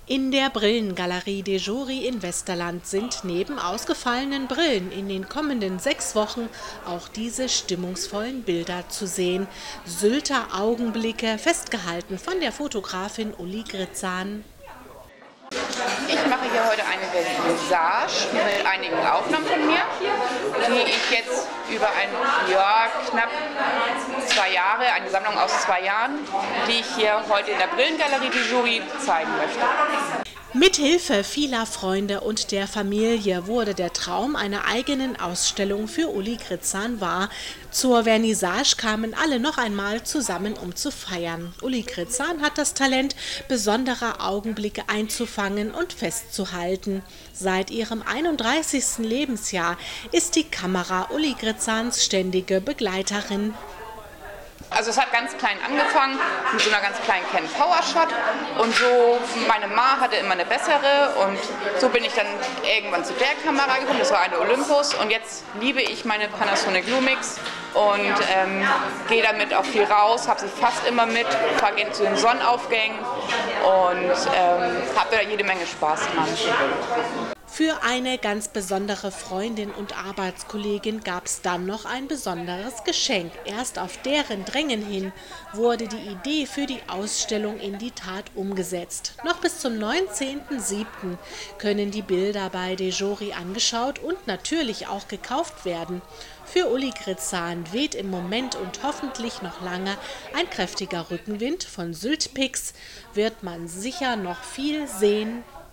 In der Brillengalerie DeJory in Westerland sind neben ausgefallenen Brillen in den kommenden 6 Wochen auch diese stimmungsvollen Bilder zu sehen. Sylter Augenblicke, festgehalten von der Fotografin Uli Gritzahn. Ich mache hier heute eine Vernissage mit einigen Aufnahmen von mir, die ich jetzt über knapp 2 Jahre, eine Sammlung aus 2 Jahren, die ich hier heute in der Brillengalerie DeJory zeigen möchte. Mithilfe vieler Freunde und der Familie wurde der Traum einer eigenen Ausstellung für Uli Gritzahn wahr. Zur Vernissage kamen alle noch einmal zusammen, um zu feiern. Uli Gritzahn hat das Talent, besondere Augenblicke einzufangen und festzuhalten. Seit ihrem 31. Lebensjahr ist die Kamera Uli Gritzahns ständige Begleiterin. Also es hat ganz klein angefangen, mit so einer ganz kleinen Canon PowerShot und so, meine Ma hatte immer eine bessere und so bin ich dann irgendwann zu der Kamera gekommen, das war eine Olympus und jetzt liebe ich meine Panasonic Lumix und gehe damit auch viel raus, habe sie fast immer mit, fahre gerne zu den Sonnenaufgängen und habe da jede Menge Spaß dran. Für eine ganz besondere Freundin und Arbeitskollegin gab es dann noch ein besonderes Geschenk. Erst auf deren Drängen hin wurde die Idee für die Ausstellung in die Tat umgesetzt. Noch bis zum 19.07. können die Bilder bei DeJory angeschaut und natürlich auch gekauft werden. Für Uli Gritzahn weht im Moment und hoffentlich noch lange ein kräftiger Rückenwind. Von Syltpix wird man sicher noch viel sehen